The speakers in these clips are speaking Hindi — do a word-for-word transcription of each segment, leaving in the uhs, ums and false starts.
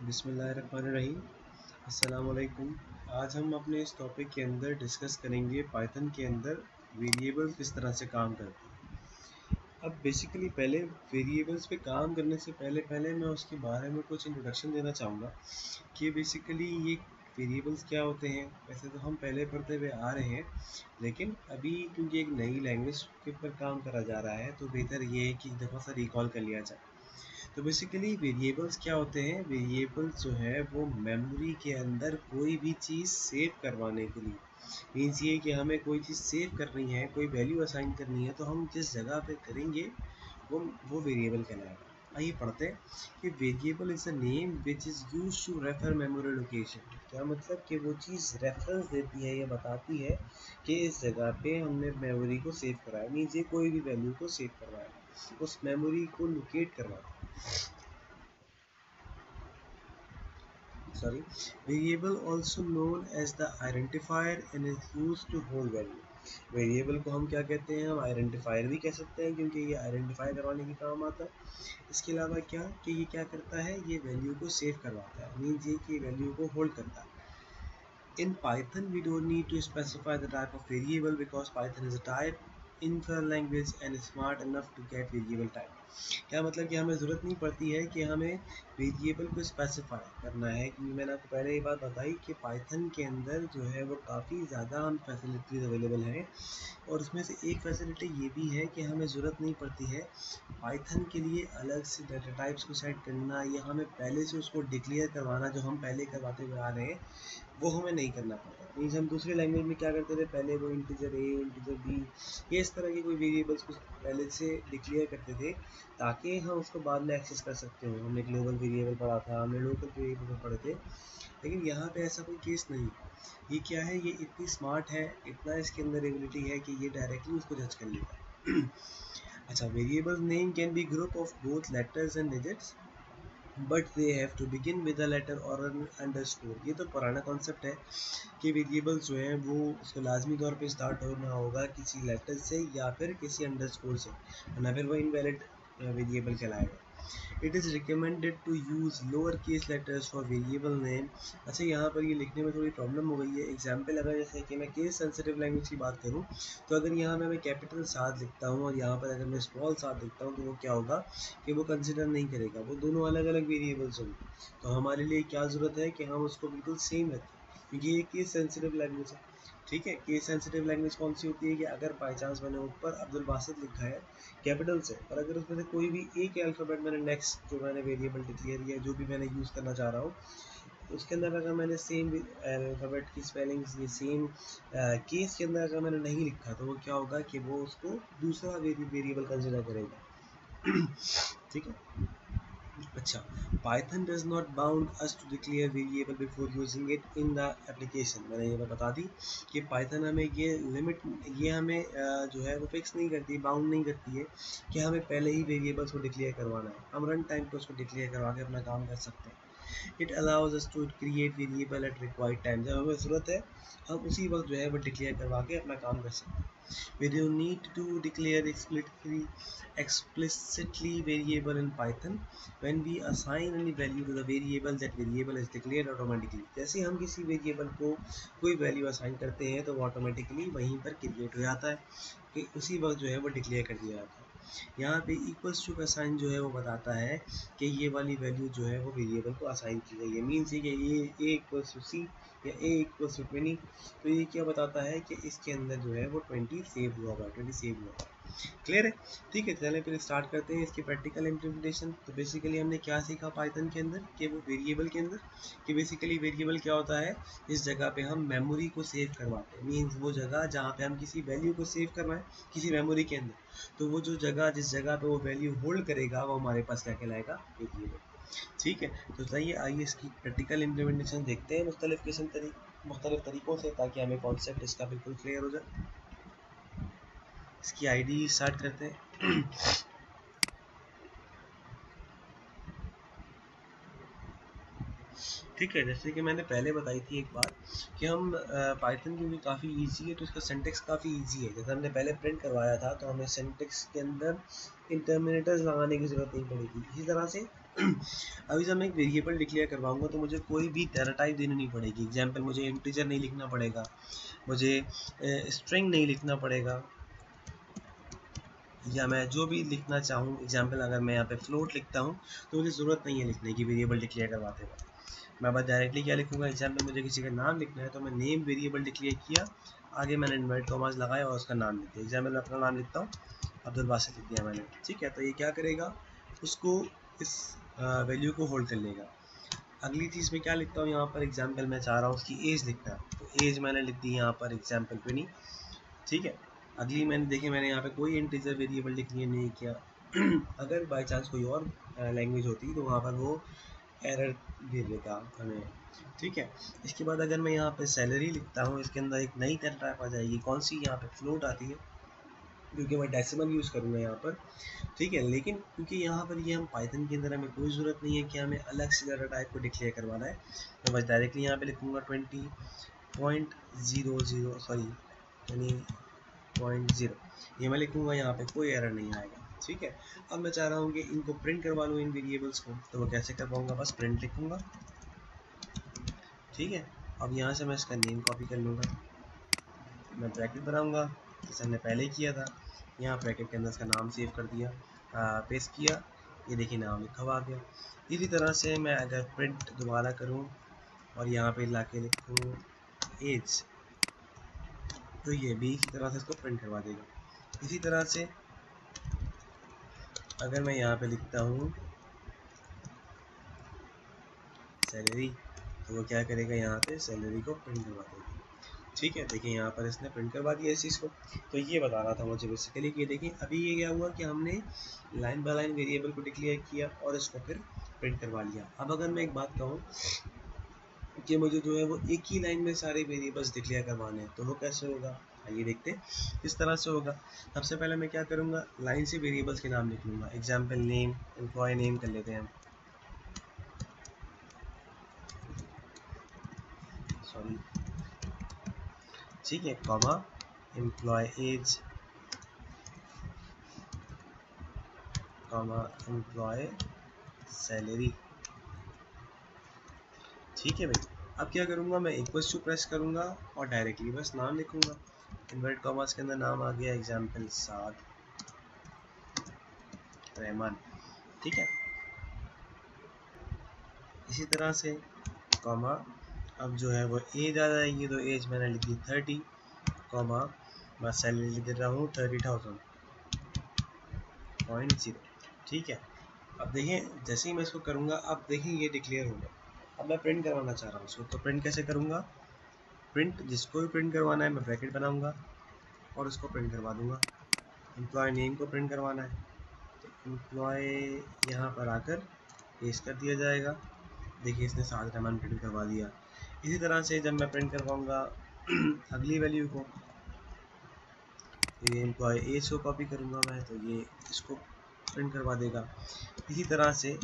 बिस्मिल्लाहिर्रहमानिर्रहीम। अस्सलाम वालेकुम। आज हम अपने इस टॉपिक के अंदर डिस्कस करेंगे पाइथन के अंदर वेरिएबल्स किस तरह से काम करते हैं। अब बेसिकली पहले वेरिएबल्स पे काम करने से पहले पहले मैं उसके बारे में कुछ इंट्रोडक्शन देना चाहूँगा कि बेसिकली ये वेरिएबल्स क्या होते हैं। वैसे तो हम पहले पढ़ते हुए आ रहे हैं, लेकिन अभी क्योंकि एक नई लैंग्वेज के ऊपर काम करा जा रहा है तो बेहतर ये है कि एक दफ़ा सा रिकॉल कर लिया जाए। तो बेसिकली वेरिएबल्स क्या होते हैं। वेरिएबल्स जो है वो मेमोरी के अंदर कोई भी चीज़ सेव करवाने के लिए, मीन्स ये कि हमें कोई चीज़ सेव करनी है, कोई वैल्यू असाइन करनी है, तो हम जिस जगह पे करेंगे वो वो वेरिएबल कहलाएगा। आइए पढ़ते हैं कि variable is a name which is use to refer memory location. क्या मतलब कि वो चीज़ रेफरेंस देती है या बताती है कि इस जगह पे हमने मेमोरी को सेव कराया, मीन्स ये कोई भी वैल्यू को सेव करवाया, उस मेमोरी को लोकेट करवाया। Sorry, variable also known as the identifier and is used to hold value. Variable को हम क्या कहते हैं, हम आइडेंटिफायर भी कह सकते हैं क्योंकि ये आइडेंटिफाई करवाने के काम आता है। इसके अलावा क्या कि ये क्या करता है, ये वैल्यू को सेव करवाता है, मीन्स ये कि वैल्यू को होल्ड करता है। In Python, we don't need to specify the type of variable because Python is a type infer language and is smart enough to get variable type. क्या मतलब कि हमें ज़रूरत नहीं पड़ती है कि हमें वेरिएबल को स्पेसिफाई करना है, क्योंकि मैंने आपको पहले ये बात बताई कि पाइथन के अंदर जो है वो काफ़ी ज़्यादा हम फैसिलिटीज़ अवेलेबल हैं, और उसमें से एक फैसिलिटी ये भी है कि हमें ज़रूरत नहीं पड़ती है पाइथन के लिए अलग से डाटा टाइप्स को सेट करना या हमें पहले से उसको डिक्लेयर करवाना, जो हम पहले करवाते हुए आ रहे हैं वो हमें नहीं करना पड़ता। मीन्स हम दूसरे लैंग्वेज में क्या करते थे, पहले वो इंटीजर ए, इंटीजर बी, ये इस तरह के कोई वेरिएबल्स को पहले से डिक्लेयर करते थे ताकि हम उसको बाद में एक्सेस कर सकते हो। हमने ग्लोबल वेरिएबल पढ़ा था, हमने लोकल वेरिएबल पढ़े थे, लेकिन यहाँ पे ऐसा कोई केस नहीं है। ये क्या है, ये इतनी स्मार्ट है, इतना इसके अंदर एबिलिटी है कि ये डायरेक्टली उसको जज कर लेगा। अच्छा, variable name can be group of both letters and digits but they have to begin with a letter और एन अंडरस्कोर। ये तो पुराना कॉन्सेप्ट है कि वेरिएबल्स जो हैं वो उसको लाजमी तौर पे स्टार्ट होना होगा किसी लेटर से या फिर किसी अंडरस्कोर से, वरना फिर वो इनवैलिड वेरिएबल कहलाएगा। It is recommended to use lower case letters for variable name. अच्छा, यहाँ पर ये लिखने में थोड़ी प्रॉब्लम हो गई है। एग्जाम्पल अगर जैसे कि मैं केस सेंसिटिव लैंग्वेज की बात करूँ तो अगर यहाँ पे मैं कैपिटल साथ लिखता हूँ और यहाँ पर अगर मैं स्मॉल साथ लिखता हूँ तो वो क्या होगा कि वो कंसिडर नहीं करेगा, वो दोनों अलग अलग वेरिएबल्स होंगे। तो हमारे लिए क्या ज़रूरत है कि हम उसको बिल्कुल सेम रखें, क्योंकि ये केस सेंसिटिव लैंग्वेज है। ठीक है, केस सेंसिटिव लैंग्वेज कौन सी होती है कि अगर बाई चांस मैंने ऊपर अब्दुल बासित लिखा है कैपिटल से, और अगर उसमें से कोई भी एक अल्फ़ाबेट मैंने नेक्स्ट जो मैंने वेरिएबल डिक्लेयर या जो भी मैंने यूज़ करना चाह रहा हूँ उसके अंदर अगर मैंने सेम अल्फ़ाबेट की स्पेलिंग्स ये सेम केस के अंदर अगर मैंने नहीं लिखा तो वो क्या होगा कि वो उसको दूसरा वेरिएबल कंसिडर करेगा। ठीक है। अच्छा, Python does not bound us to declare variable before using it in the application. मैंने ये बता दी कि पाइथन हमें ये लिमिट, ये हमें जो है वो फिक्स नहीं करती, बाउंड नहीं करती है कि हमें पहले ही वेरिएबल्स को डिक्लेयर करवाना है। हम रन टाइम पर उसको डिक्लेयर करवा के अपना काम कर सकते हैं। It allows us to create variable at required time. जब हमें ज़रूरत है हम उसी वक्त जो है वो डिक्लेयर करवा के अपना काम कर सकते हैं। We do need to declare explicitly explicitly variable in Python. When we assign any value to the variable, that variable is declared automatically. जैसे हम किसी वेरिएबल को कोई वैल्यू असाइन करते हैं तो वो ऑटोमेटिकली वहीं पर क्रिएट हो जाता है, कि उसी वक्त जो है वो डिक्लेयर कर दिया जाता है। यहाँ पे इक्वल्स टू का साइन जो है वो बताता है कि ये वाली वैल्यू जो है वो वेरिएबल को असाइन की गई है, मीन्स ये कि ये ए इक्वल्स टू सी या ए इक्वल्स टू ट्वेंटी। तो ये क्या बताता है कि इसके अंदर जो है वो ट्वेंटी सेव हुआ हुआ है, ट्वेंटी सेव हुआ है। क्लियर है? ठीक है, चलें फिर स्टार्ट करते हैं इसकी प्रैक्टिकल इम्प्लीमेंटेशन। तो बेसिकली हमने क्या सीखा पाइथन के अंदर कि वो वेरिएबल के अंदर कि बेसिकली वेरिएबल क्या होता है, इस जगह पे हम मेमोरी को सेव करवाते हैं, मीन्स वो जगह जहाँ पे हम किसी वैल्यू को सेव करवाएं किसी मेमोरी के अंदर, तो वो जो जगह जिस जगह पे वो वैल्यू होल्ड करेगा वो हमारे पास क्या कहलाएगा, वेरिएबल। ठीक है, तो चलिए आइए इसकी प्रैक्टिकल इम्प्लीमेंटेशन देखते हैं मुख्तलिफ किस्म तरीक मुख्तलिफ तरीक़ों से, ताकि हमें कॉन्सेप्ट इसका बिल्कुल क्लियर हो जाए। इसकी आईडी स्टार्ट करते हैं। ठीक है, जैसे कि मैंने पहले बताई थी एक बात कि हम पाइथन क्योंकि काफ़ी इजी है तो इसका सिंटेक्स काफ़ी इजी है। जैसे हमने पहले प्रिंट करवाया था तो हमें सिंटेक्स के अंदर इंटरमिनेटर्स लगाने की ज़रूरत नहीं पड़ेगी। इसी तरह से अभी जब मैं एक वेरिएबल डिक्लेयर करवाऊंगा तो मुझे कोई भी डाटा टाइप देनी नहीं पड़ेगी। एग्जाम्पल, मुझे इंटीजर नहीं लिखना पड़ेगा, मुझे स्ट्रिंग नहीं लिखना पड़ेगा, या मैं जो भी लिखना चाहूँ, एग्जाम्पल अगर मैं यहाँ पे फ्लोट लिखता हूँ तो मुझे ज़रूरत नहीं है लिखने की वेरिएबल डिक्लेयर करवाते वक्त। मैं बस डायरेक्टली क्या लिखूँगा, एग्जाम्पल मुझे किसी का नाम लिखना है तो मैं नेम वेरिएबल डिक्लेयर किया, आगे मैंने इन्वर्ट कॉमास लगाया और उसका नाम लिख दिया। एग्जाम्पल मैं अपना नाम लिखता हूँ, अब्दुल बासित लिख दिया मैंने, ठीक है। तो ये क्या करेगा, उसको इस वैल्यू को होल्ड कर लेगा। अगली चीज़ में क्या लिखता हूँ यहाँ पर, एग्जाम्पल मैं चाह रहा हूँ उसकी एज लिखना, तो एज मैंने लिख दी यहाँ पर एग्जाम्पल ट्वेंटी, ठीक है। अगली मैंने देखिए मैंने यहाँ पे कोई इंटीजर वेरिएबल डिक्लेयर नहीं किया। अगर बाय चांस कोई और लैंग्वेज होती तो वहाँ पर वो एरर दे देगा हमें, ठीक है। इसके बाद अगर मैं यहाँ पे सैलरी लिखता हूँ, इसके अंदर एक नई डेटा टाइप आ जाएगी, कौन सी, यहाँ पे फ्लोट आती है, क्योंकि मैं डेसिमल यूज़ करूँगा यहाँ पर, ठीक है। लेकिन क्योंकि यहाँ पर ये हम पाइथन के अंदर हमें कोई ज़रूरत नहीं है कि हमें अलग से डाटा टाइप को डिक्लेयर करवाना है, तो बस डायरेक्टली यहाँ पे लिखूँगा twenty point zero zero sorry यानी पॉइंट ज़ीरो, ये मैं लिखूँगा, यहाँ पे कोई एरर नहीं आएगा, ठीक है। अब मैं चाह रहा हूँ कि इनको प्रिंट करवा लूँ इन वेरिएबल्स को, तो वो कैसे कर पाऊँगा, बस प्रिंट लिखूँगा, ठीक है। अब यहाँ से मैं इसका नेम कॉपी कर लूँगा, मैं ब्रैकेट बनाऊँगा जैसे हमने पहले किया था, यहाँ ब्रैकेट के अंदर इसका नाम सेव कर दिया, पेस्ट किया, ये देखिए नाम लिखा हुआ आ गया। इसी तरह से मैं अगर प्रिंट दोबारा करूँ और यहाँ पे ला के लिखूँ एज, तो ये भी इसी तरह से इसको प्रिंट करवा देगा। इसी तरह से अगर मैं यहाँ पे लिखता हूँ सैलरी, तो वो क्या करेगा, यहाँ पे सैलरी को प्रिंट करवा देगा, ठीक है। देखिए यहाँ पर इसने प्रिंट करवा दिया इस चीज़ को। तो ये बता रहा था मुझे बेसिकली कि देखिए अभी ये क्या हुआ कि हमने लाइन बाय लाइन वेरिएबल को डिक्लेयर किया और इसको फिर प्रिंट करवा लिया। अब अगर मैं एक बात कहूँ कि मुझे जो है वो एक ही लाइन में सारे वेरिएबल्स डिक्लेयर करवाने हैं, तो वो कैसे होगा, आइए देखते हैं। इस तरह से होगा, सबसे पहले मैं क्या करूँगा, लाइन से वेरिएबल्स के नाम लिख लूँगा। एग्जाम्पल नेम, एम्प्लॉय नेम कर लेते हैं, सॉरी, ठीक है, comma employ age, comma employ salary, ठीक है भाई। अब क्या करूँगा, मैं इक्वल्स टू प्रेस करूँगा और डायरेक्टली बस नाम लिखूँगा, इन्वर्ट कॉमास के अंदर नाम आ गया, एग्जाम्पल साद रहमान, ठीक है। इसी तरह से कॉमा, अब जो है वो एज आ जाएगी, तो एज मैंने लिख दी थर्टी, कॉमा मैं सैलरी लिख दे रहा हूँ थर्टी थाउजेंड पॉइंट जीरो, ठीक है। अब देखिए जैसे ही मैं इसको करूँगा, अब देखिए ये डिक्लेयर हो गया। अब मैं प्रिंट करवाना चाह रहा हूँ इसको, तो प्रिंट कैसे करूँगा, प्रिंट जिसको भी प्रिंट करवाना है मैं ब्रैकेट बनाऊँगा और उसको प्रिंट करवा दूँगा। एम्प्लॉय नेम को प्रिंट करवाना है तो एम्प्लॉय यहाँ पर आकर पेस्ट कर दिया जाएगा। देखिए इसने साद रहमान प्रिंट करवा दिया। इसी तरह से जब मैं प्रिंट करवाऊँगा अगली वैल्यू को, तो ये एम्प्लॉय एज को कॉपी करूँगा मैं, तो ये इसको प्रिंट करवा देगा। इसी तरह से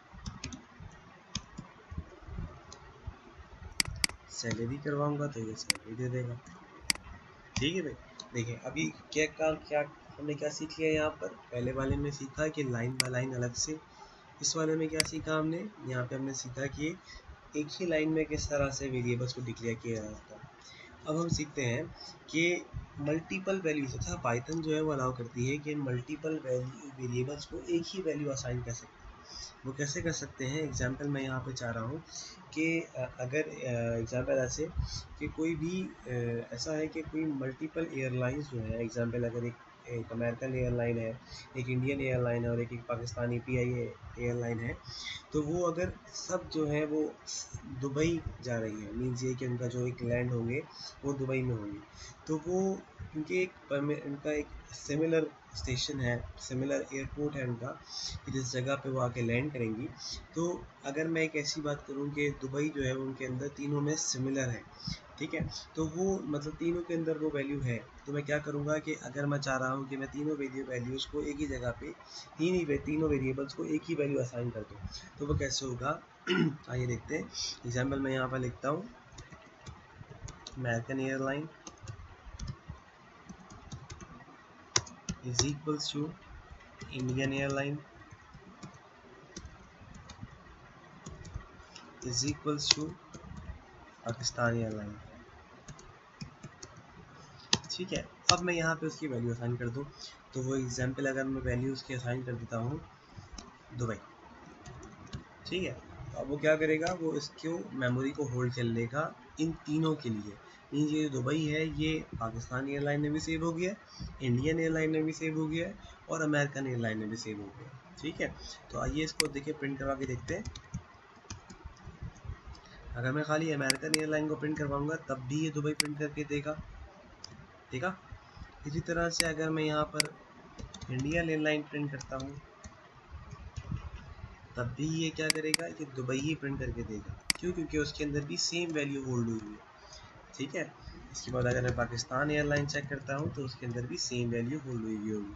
सैलरी करवाऊँगा तो ये सैलरी दे देगा, ठीक है भाई। देखिए अभी क्या काम, क्या हमने क्या सीख लिया यहाँ पर, पहले वाले में सीखा कि लाइन बाय लाइन अलग से, इस वाले में क्या सीखा हमने, यहाँ पे हमने सीखा कि एक ही लाइन में किस तरह से वेरिएबल्स को डिक्लेयर किया जाता है। अब हम सीखते हैं कि मल्टीपल वैल्यूज, अच्छा पाइथन जो है वो अलाउ करती है कि मल्टीपल वैल्यू वेरिएबल्स को एक ही वैल्यू असाइन कर सकते हैं। वो कैसे कर सकते हैं, एग्जांपल मैं यहाँ पे चाह रहा हूँ कि अगर एग्जांपल ऐसे कि कोई भी ऐसा है कि कोई मल्टीपल एयरलाइंस जो है, एग्जांपल अगर एक एक अमेरिकन एयरलाइन है, एक इंडियन एयरलाइन है और एक एक पाकिस्तानी पी आई एयरलाइन है, तो वो अगर सब जो है वो दुबई जा रही है, मीन्स ये कि उनका जो एक लैंड होंगे वो दुबई में होंगे, तो वो क्योंकि एक उनका एक सिमिलर स्टेशन है, सिमिलर एयरपोर्ट है उनका, कि जिस जगह पे वो आके लैंड करेंगी, तो अगर मैं एक ऐसी बात करूँ कि दुबई जो है उनके अंदर तीनों में सिमिलर है, ठीक है, तो वो मतलब तीनों के अंदर वो वैल्यू है, तो मैं क्या करूँगा कि अगर मैं चाह रहा हूँ कि मैं तीनों वैल्यू वैल्यूज़ को एक ही जगह पे, तीन ही तीनों वेरिएबल्स को एक ही वैल्यू असाइन कर दूँ, तो वो कैसे होगा आइए देखते हैं। एग्जाम्पल मैं यहाँ पर लिखता हूँ American airline is equals to Indian airline is equals to Pakistan airline. ठीक है, अब मैं यहाँ पे उसकी वैल्यू असाइन कर दूँ, तो वो एग्जाम्पल अगर मैं वैल्यू उसकी असाइन कर देता हूँ दुबई, ठीक है, अब वो क्या करेगा, वो इसको मेमोरी को होल्ड कर लेगा इन तीनों के लिए। मीन्स ये दुबई है ये पाकिस्तान एयरलाइन में भी सेव हो गया, इंडियन एयरलाइन में भी सेव हो गया और अमेरिकन एयरलाइन में भी सेव हो गया। ठीक है, तो आइए इसको देखिए प्रिंट करवा के देखते हैं। अगर मैं खाली अमेरिकन एयरलाइन को प्रिंट करवाऊंगा तब भी ये दुबई प्रिंट करके देगा, ठीक है। इसी तरह से अगर मैं यहाँ पर इंडियन एयरलाइन प्रिंट करता हूँ तब भी ये क्या करेगा, ये दुबई ही प्रिंट करके देगा। क्यों? क्योंकि उसके अंदर भी सेम वैल्यू होल्ड हुई है। ठीक है, इसके बाद अगर मैं पाकिस्तान एयरलाइन चेक करता हूँ तो उसके अंदर भी सेम वैल्यू होल्ड हुई होगी।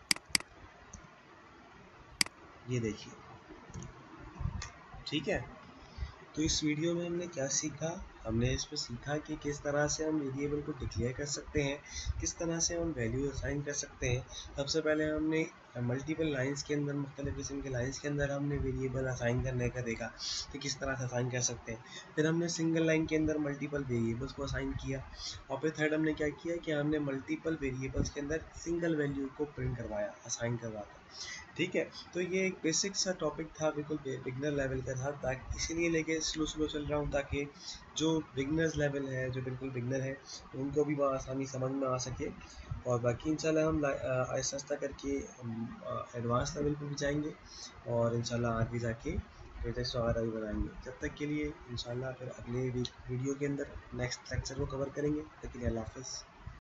ये देखिए, ठीक है। तो इस वीडियो में हमने क्या सीखा, हमने इसमें सीखा कि किस तरह से हम वेरिएबल को डिक्लेयर कर सकते हैं, किस तरह से हम वैल्यू असाइन कर सकते हैं। सबसे पहले हमने मल्टीपल लाइंस के अंदर, मुख्तलिफ किस्म के लाइंस के अंदर हमने वेरिएबल असाइन करने का देखा कि किस तरह से असाइन कर सकते हैं। फिर हमने सिंगल लाइन के अंदर मल्टीपल वेरिएबल्स को असाइन किया, और फिर थर्ड हमने क्या किया कि हमने मल्टीपल वेरिएबल्स के अंदर सिंगल वैल्यू को प्रिंट करवाया, असाइन करवाया। ठीक है, तो ये एक बेसिक सा टॉपिक था, बिल्कुल बिगनर लेवल का था, ताकि इसीलिए लेके स्लो स्लो चल रहा हूँ ताकि जो बिगनर्स लेवल है, जो बिल्कुल बिगनर है, उनको भी वहाँ आसानी समझ में आ सके। और बाकी इंशाल्लाह हम आहिस्ता आहिस्ता करके एडवांस लेवल पर भी जाएंगे और इंशाल्लाह आगे जाके प्रोजेक्ट्स वगैरह भी बनाएंगे। जब तक के लिए इंशाल्लाह फिर अगले वीडियो के अंदर नेक्स्ट लेक्चर को कवर करेंगे। तब तक के लिए अल्लाह हाफ़िज़।